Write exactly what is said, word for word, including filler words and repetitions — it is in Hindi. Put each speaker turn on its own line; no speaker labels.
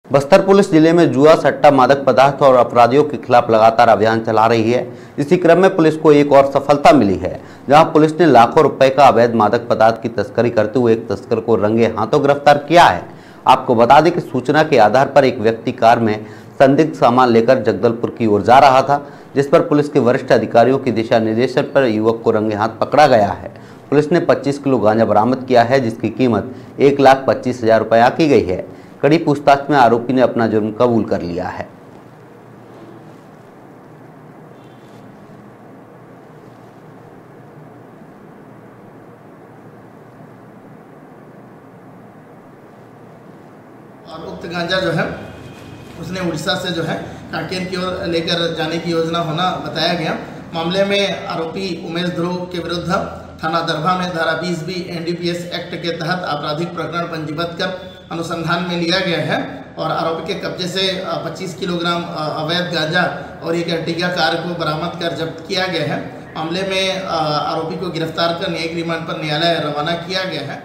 बस्तर पुलिस जिले में जुआ, सट्टा, मादक पदार्थ और अपराधियों के खिलाफ लगातार अभियान चला रही है। इसी क्रम में पुलिस को एक और सफलता मिली है, जहां पुलिस ने लाखों रुपए का अवैध मादक पदार्थ की तस्करी करते हुए एक तस्कर को रंगे हाथों गिरफ्तार किया है। आपको बता दें कि सूचना के आधार पर एक व्यक्ति कार में संदिग्ध सामान लेकर जगदलपुर की ओर जा रहा था, जिस पर पुलिस के वरिष्ठ अधिकारियों के दिशा निर्देशन पर युवक को रंगे हाथ पकड़ा गया है। पुलिस ने पच्चीस किलो गांजा बरामद किया है, जिसकी कीमत एक लाख पच्चीस हजार रुपये आकी गई है। कड़ी पूछताछ में आरोपी ने अपना जुर्म कबूल कर लिया है।
और उक्त गांजा जो है उसने उड़ीसा से जो है कांकेर की ओर लेकर जाने की योजना होना बताया गया। मामले में आरोपी उमेश ध्रुव के विरुद्ध थाना दरभा में धारा बीस B N D P S act के तहत आपराधिक प्रकरण पंजीबद्ध कर अनुसंधान में लिया गया है और आरोपी के कब्जे से पच्चीस किलोग्राम अवैध गांजा और एक अर्टिगा कार को बरामद कर जब्त किया गया है। मामले में आरोपी को गिरफ्तार कर न्यायिक रिमांड पर न्यायालय रवाना किया गया है।